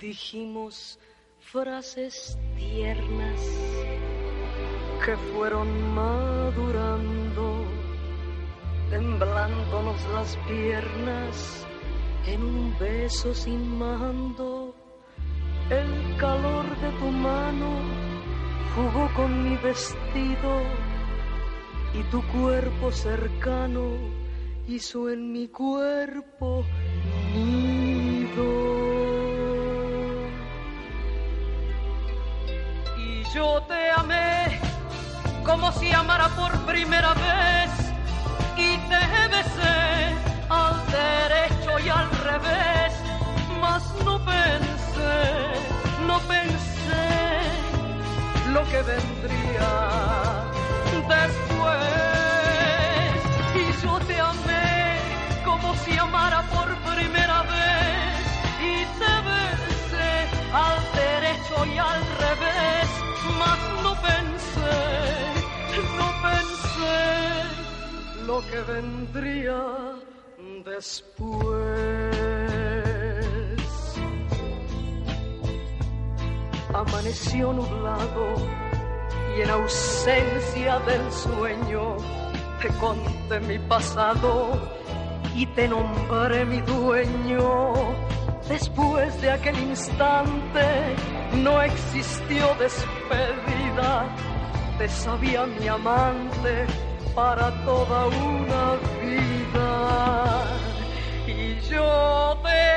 Dijimos frases tiernas que fueron madurando, temblándonos las piernas en un beso sin mando. El calor de tu mano jugó con mi vestido y tu cuerpo cercano hizo en mi cuerpo nido. Y yo te amé como si amara por primera vez y te besé al derecho y al revés, mas no pensé lo que vendría después. Y yo te amé como si amara por primera vez y te besé al derecho y al revés, mas no pensé lo que vendría después. Amaneció nublado y en ausencia del sueño te conté mi pasado y te nombré mi dueño. Después de aquel instante no existió despedida, te sabía mi amante para toda una vida. Y yo te